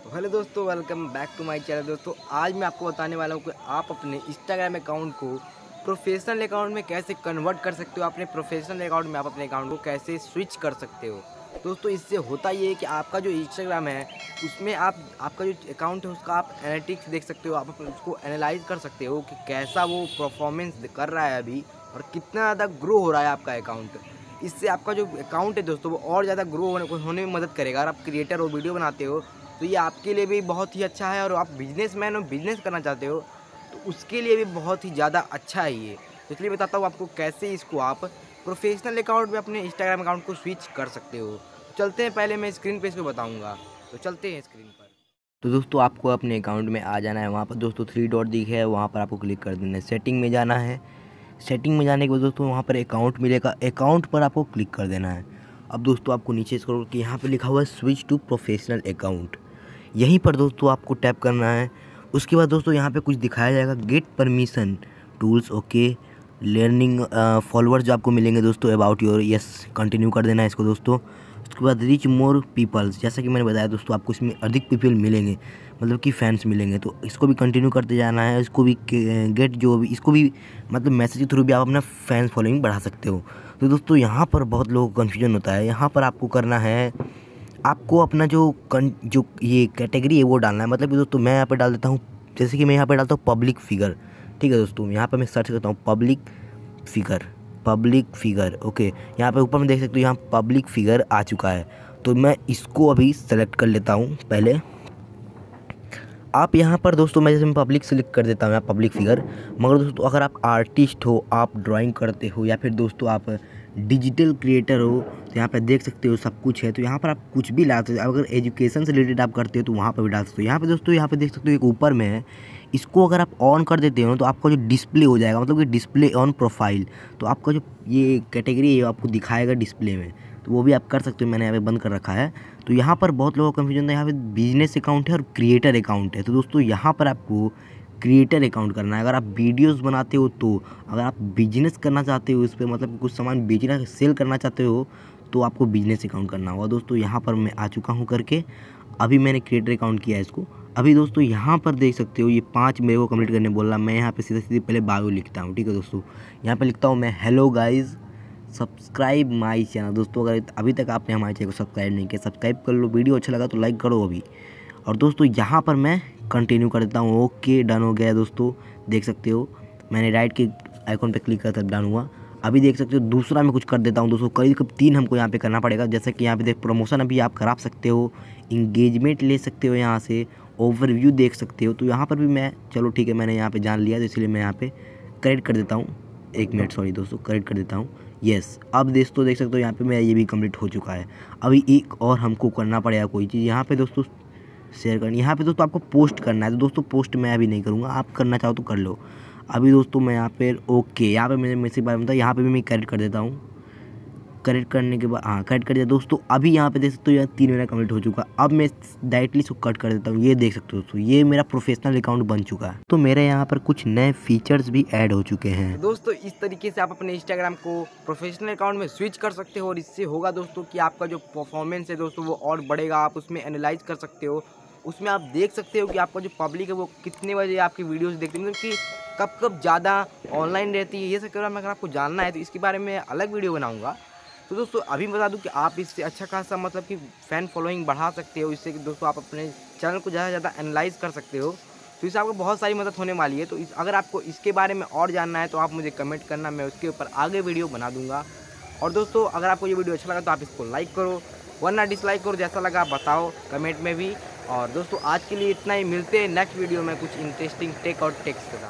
तो हेलो दोस्तों, welcome back to my channel. दोस्तों आज मैं आपको बताने वाला हूँ कि आप अपने इंस्टाग्राम अकाउंट को प्रोफेशनल अकाउंट में कैसे कन्वर्ट कर सकते हो। अपने प्रोफेशनल अकाउंट में आप अपने अकाउंट को कैसे स्विच कर सकते हो। दोस्तों इससे होता ये है कि आपका जो इंस्टाग्राम है उसमें आपका जो अकाउंट है उसका आप एनालिटिक्स देख सकते हो। आप उसको एनालाइज कर सकते हो कि कैसा वो परफॉर्मेंस कर रहा है अभी और कितना ज़्यादा ग्रो हो रहा है आपका अकाउंट। इससे आपका जो अकाउंट है दोस्तों वो और ज़्यादा ग्रो होने में मदद करेगा। अगर आप क्रिएटर और वीडियो बनाते हो तो ये आपके लिए भी बहुत ही अच्छा है, और आप बिजनेसमैन और बिजनेस करना चाहते हो तो उसके लिए भी बहुत ही ज़्यादा अच्छा है ये। तो इसलिए बताता हूँ आपको कैसे इसको आप प्रोफेशनल अकाउंट में अपने इंस्टाग्राम अकाउंट को स्विच कर सकते हो। तो चलते हैं, पहले मैं स्क्रीन पे इसको बताऊँगा, तो चलते हैं स्क्रीन पर। तो दोस्तों आपको अपने अकाउंट में आ जाना है। वहाँ पर दोस्तों 3 डॉट दिखे है, वहाँ पर आपको क्लिक कर देना है। सेटिंग में जाना है। सेटिंग में जाने के बाद दोस्तों वहाँ पर अकाउंट मिलेगा, अकाउंट पर आपको क्लिक कर देना है। अब दोस्तों आपको नीचे स्क्रॉल कि यहाँ पे लिखा हुआ है स्विच टू प्रोफेशनल अकाउंट, यहीं पर दोस्तों आपको टैप करना है। उसके बाद दोस्तों यहाँ पे कुछ दिखाया जाएगा, get permission tools, okay, learning followers जो आपको मिलेंगे दोस्तों, अबाउट योर, यस कंटिन्यू कर देना है इसको दोस्तों। उसके बाद रीच मोर पीपल्स, जैसा कि मैंने बताया दोस्तों आपको इसमें अधिक पीपल मिलेंगे, मतलब कि फैंस मिलेंगे, तो इसको भी कंटिन्यू करते जाना है। इसको भी गेट जो भी, इसको भी मतलब मैसेज के थ्रू भी आप अपना फैंस फॉलोइंग बढ़ा सकते हो। तो दोस्तों यहाँ पर बहुत लोगों को कन्फ्यूजन होता है। यहाँ पर आपको करना है, आपको अपना जो ये कैटेगरी है वो डालना है। मतलब कि दोस्तों मैं यहाँ पे डाल देता हूँ, जैसे कि मैं यहाँ पे डालता हूँ पब्लिक फिगर, ठीक है दोस्तों। यहाँ पे मैं सर्च करता हूँ पब्लिक फिगर, ओके। यहाँ पे ऊपर में देख सकते हो, यहाँ पब्लिक फिगर आ चुका है। तो मैं इसको अभी सेलेक्ट कर लेता हूँ पहले। आप यहाँ पर दोस्तों, मैं जैसे मैं पब्लिक सेलेक्ट कर देता हूँ यहाँ पब्लिक फिगर। मगर दोस्तों अगर आप आर्टिस्ट हो, आप ड्राइंग करते हो, या फिर दोस्तों आप डिजिटल क्रिएटर हो, तो यहाँ पे देख सकते हो सब कुछ है। तो यहाँ पर आप कुछ भी ला सकते हो। अगर एजुकेशन से रिलेटेड आप करते हो तो वहाँ पर भी डाल सकते हो। यहाँ पे दोस्तों, यहाँ पे देख सकते हो एक ऊपर में है, इसको अगर आप ऑन कर देते हो तो आपका जो डिस्प्ले हो जाएगा, मतलब कि डिस्प्ले ऑन प्रोफाइल, तो आपका जो ये कैटेगरी है आपको दिखाएगा डिस्प्ले में। तो वो भी आप कर सकते हो, मैंने यहाँ पे बंद कर रखा है। तो यहाँ पर बहुत लोगों को कन्फ्यूजन है, यहाँ पे बिजनेस अकाउंट है और क्रिएटर अकाउंट है। तो दोस्तों यहाँ पर आपको क्रिएटर अकाउंट करना है। अगर आप वीडियोस बनाते हो तो, अगर आप बिजनेस करना चाहते हो इस पर, मतलब कुछ सामान बेचना सेल करना चाहते हो, तो आपको बिजनेस अकाउंट करना होगा। दोस्तों यहाँ पर मैं आ चुका हूँ करके, अभी मैंने क्रिएटर अकाउंट किया है इसको। अभी दोस्तों यहाँ पर देख सकते हो ये 5 मेरे को कंप्लीट करने बोल रहा। मैं यहाँ पे सीधे सीधे पहले बायो लिखता हूँ, ठीक है दोस्तों। यहाँ पे लिखता हूँ मैं, hello guys subscribe my channel. दोस्तों अगर अभी तक आपने हमारे चैनल को सब्सक्राइब नहीं किया, सब्सक्राइब कर लो। वीडियो अच्छा लगा तो लाइक करो अभी। और दोस्तों यहाँ पर मैं कंटिन्यू कर देता हूँ, ओके डन हो गया दोस्तों। देख सकते हो मैंने राइट के आइकॉन पे क्लिक करता डन हुआ। अभी देख सकते हो दूसरा मैं कुछ कर देता हूँ दोस्तों, करीब 3 हमको यहाँ पे करना पड़ेगा। जैसे कि यहाँ पे देख, प्रमोशन अभी आप करा सकते हो, इंगेजमेंट ले सकते हो, यहाँ से ओवरव्यू देख सकते हो। तो यहाँ पर भी मैं, चलो ठीक है, मैंने यहाँ पे जान लिया, तो इसलिए मैं यहाँ पे करेक्ट कर देता हूँ। 1 मिनट, सॉरी दोस्तों, करेक्ट कर देता हूँ, यस। अब दोस्तों देख सकते हो यहाँ पे मेरा ये भी कंप्लीट हो चुका है। अभी एक और हमको करना पड़ेगा कोई चीज़। यहाँ पे दोस्तों शेयर करनी, यहाँ पे दोस्तों आपको पोस्ट करना है। तो दोस्तों पोस्ट मैं अभी नहीं करूँगा, आप करना चाहो तो कर लो। अभी दोस्तों मैं यहाँ पे, ओके, यहाँ पे मैंने मैसेज बारे में बताया, यहाँ पे भी मैं करेक्ट कर देता हूँ। करेक्ट करने के बाद, हाँ करेक्ट कर दिया दोस्तों। अभी यहाँ पे देख सकते हो यहाँ 3 महीना कंप्लीट हो चुका। अब मैं डायरेक्टली इसको कट कर देता हूँ। ये देख सकते हो दोस्तों, ये मेरा प्रोफेशनल अकाउंट बन चुका है। तो मेरे यहाँ पर कुछ नए फीचर्स भी ऐड हो चुके हैं। दोस्तों इस तरीके से आप अपने इंस्टाग्राम को प्रोफेशनल अकाउंट में स्विच कर सकते हो, और इससे होगा दोस्तों कि आपका जो परफॉर्मेंस है दोस्तों वो और बढ़ेगा। आप उसमें एनालाइज कर सकते हो, उसमें आप देख सकते हो कि आपका जो पब्लिक है वो कितने बजे आपकी वीडियोस देखते हैं, मतलब कि कब कब ज़्यादा ऑनलाइन रहती है। ये सब के बारे में अगर आपको जानना है तो इसके बारे में अलग वीडियो बनाऊंगा। तो दोस्तों अभी बता दूं कि आप इससे अच्छा खासा मतलब कि फ़ैन फॉलोइंग बढ़ा सकते हो। इससे कि दोस्तों आप अपने चैनल को ज़्यादा से ज़्यादा एनालाइज कर सकते हो। तो इससे आपको बहुत सारी मदद होने वाली है। तो अगर आपको इसके बारे में और जानना है तो आप मुझे कमेंट करना, मैं उसके ऊपर आगे वीडियो बना दूँगा। और दोस्तों अगर आपको ये वीडियो अच्छा लगा तो आप इसको लाइक करो, वरना डिसलाइक करो, जैसा लगा आप बताओ कमेंट में भी। और दोस्तों आज के लिए इतना ही, मिलते हैं नेक्स्ट वीडियो में कुछ इंटरेस्टिंग टेक और टेक्स के साथ।